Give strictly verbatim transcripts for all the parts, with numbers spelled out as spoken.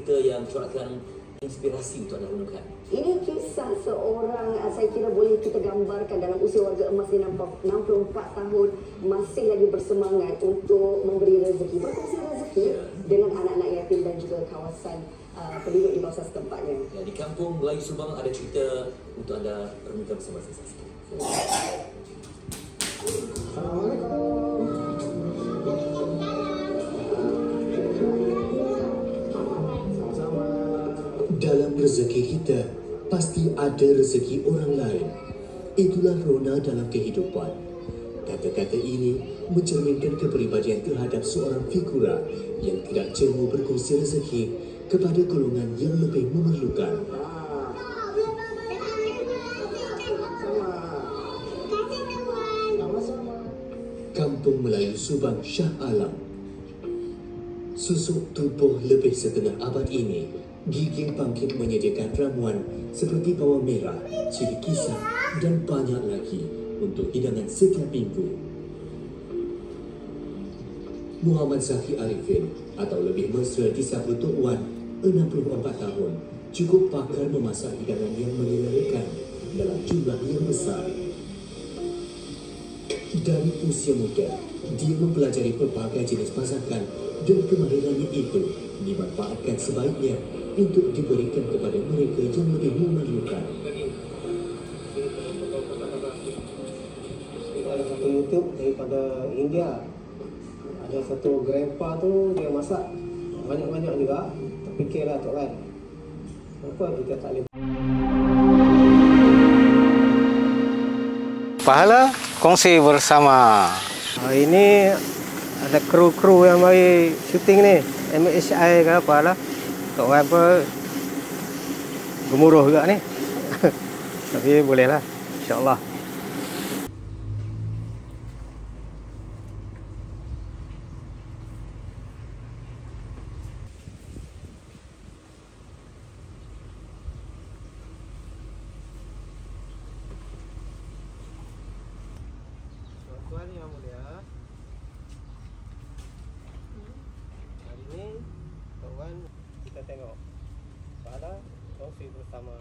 cerita yang corakkan inspirasi untuk anda renungkan? Ini kisah seorang, saya kira boleh kita gambarkan dalam usia warga emas di enam puluh empat tahun, masih lagi bersemangat untuk memberi rezeki, berkongsi rezeki dengan anak-anak yatim dan juga kawasan uh, penduduk di kawasan setempatnya. Ya, di Kampung Melayu Subang ada cerita untuk anda renungkan bersama saya sikit. Assalamualaikum. Dalam rezeki kita, pasti ada rezeki orang lain. Itulah rona dalam kehidupan. Kata-kata ini mencerminkan kepribadian terhadap seorang figura yang tidak jemu berkongsi rezeki kepada golongan yang lebih memerlukan. Kampung Melayu Subang Shah Alam. Susuk tubuh lebih setengah abad ini, Giging Bangkit menyediakan ramuan seperti bawang merah, cili kisar dan banyak lagi untuk hidangan setiap minggu. Muhammad Zaki Arifin atau lebih mesra disapa Tok Wan, enam puluh empat tahun, cukup pakar memasak hidangan yang menyelerakan dalam jumlah yang besar. Dari usia muda, dia mempelajari pelbagai jenis masakan dan kemahirannya itu dimanfaatkan sebaiknya untuk diberikan kepada mereka yang lebih memerlukan. Ada satu YouTube daripada India. Ada satu grandpa tu dia masak banyak-banyak juga. Terfikirlah Tok Wan, kenapa kita tak boleh. Pahala kongsi bersama. Hari ini ada kru-kru yang mari syuting ni, M H I ke apa lah. Tok Wan pun gemuruh juga ni. Tapi bolehlah, insya-Allah. Tuan yang mulia, hari ini Tok Wan kita tengok pada kongsi bersama.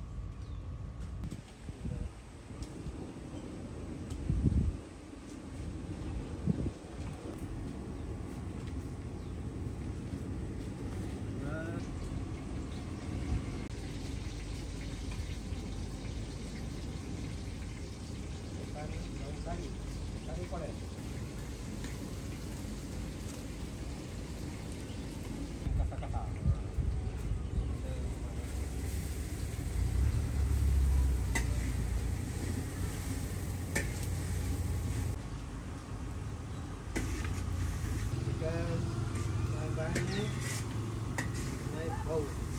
Bahan-bahannya naik bau.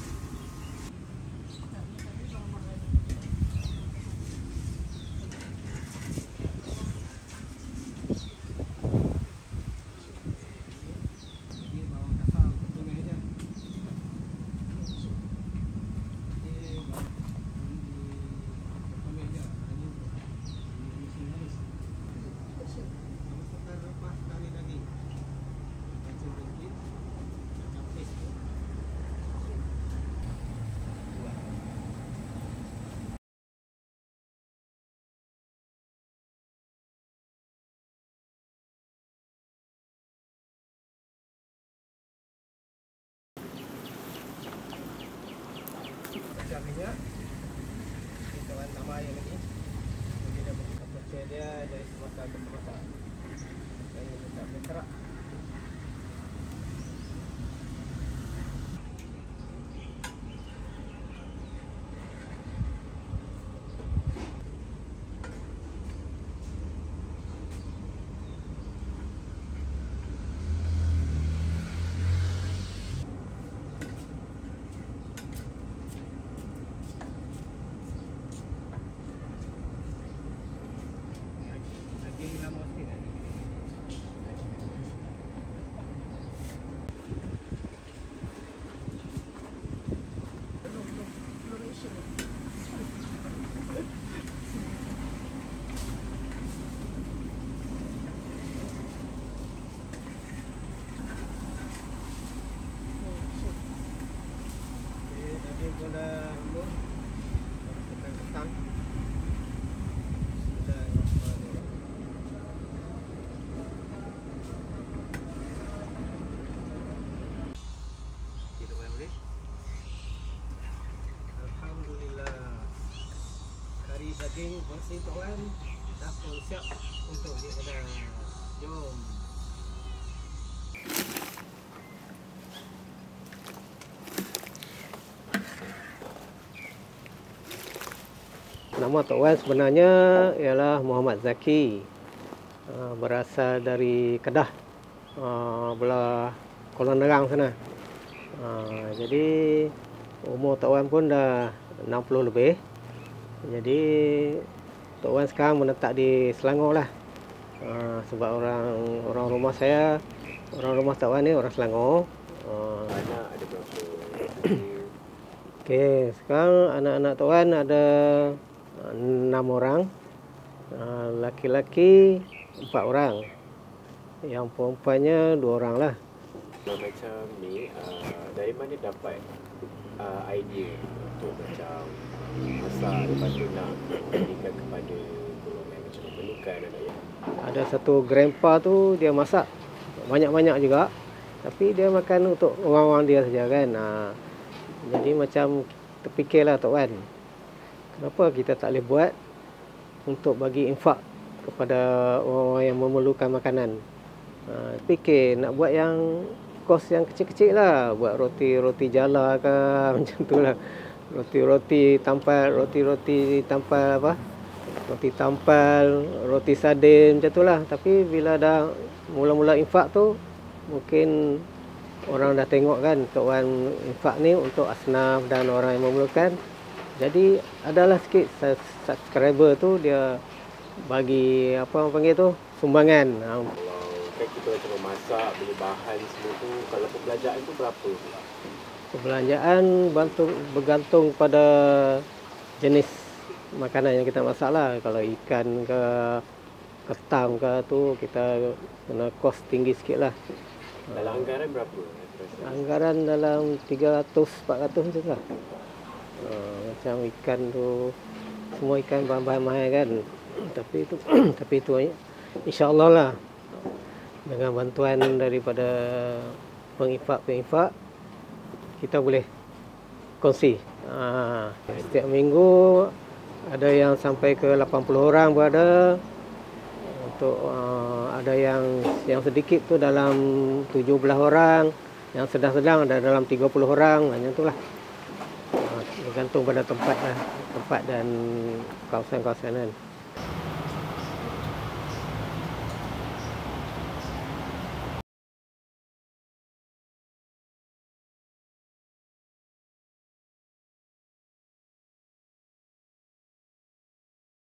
Pecah minyak, kita akan tambah air lagi. Jadi dia pecah dia dari semasa ke semasa. Dan kita tak berkerak. pun dah umur tekan petang. Sudah kita boleh. Alhamdulillah. Kari daging bersih tuan dah pun siap untuk diedah. Jom. Nama Tok Wan sebenarnya ialah Muhammad Zaki, uh, berasal dari Kedah, uh, belah Kolon Nerang sana. Uh, jadi umur Tok Wan pun dah enam puluh lebih. Jadi Tok Wan sekarang menetap di Selangor lah. Uh, sebab orang orang rumah saya, orang rumah Tok Wan ni orang Selangor. Uh, Anak ada berapa? Okey, sekarang anak-anak Tok Wan ada enam orang, laki-laki empat orang, yang perempuannya dua orang lah. Kalau macam ni, uh, dari mana dapat uh, idea untuk macam masak lepas tu nak berikan kepada golongan macam memerlukan anak ya? Ada satu grandpa tu dia masak banyak-banyak juga, tapi dia makan untuk orang-orang dia saja kan. Uh, jadi macam terfikirlah Tok Wan, kenapa kita tak boleh buat untuk bagi infak kepada orang yang memerlukan makanan. Ha, fikir nak buat yang kos yang kecil-kecil lah. Buat roti-roti jala ke macam tu lah. Roti-roti tampal, roti-roti tampal apa? Roti tampal, roti sardin macam tu lah. Tapi bila dah mula-mula infak tu, mungkin orang dah tengok kan Tok Wan infak ni untuk asnaf dan orang yang memerlukan. Jadi adalah sikit subscriber tu dia bagi apa orang panggil tu sumbangan. Kalau kan kita macam memasak, beli bahan semua tu, kalau perbelanjaan tu berapa? Perbelanjaan bantung, bergantung pada jenis makanan yang kita masak lah. Kalau ikan ke ketam ke tu kita kena kos tinggi sikit lah. Dalam anggaran berapa? Anggaran dalam tiga ratus empat ratus macam tu lah. Uh, macam ikan tu, semua ikan bahan-bahan mahal kan. Tapi itu tapi itu insya-Allah lah, dengan bantuan daripada pengifak-pengifak kita boleh kongsi. Uh, setiap minggu ada yang sampai ke lapan puluh orang pun ada. Untuk uh, ada yang yang sedikit tu dalam tujuh belas orang, yang sedang-sedang ada dalam tiga puluh orang, macam itulah. Uh, bergantung pada tempat lah, tempat dan kawasan-kawasan kan.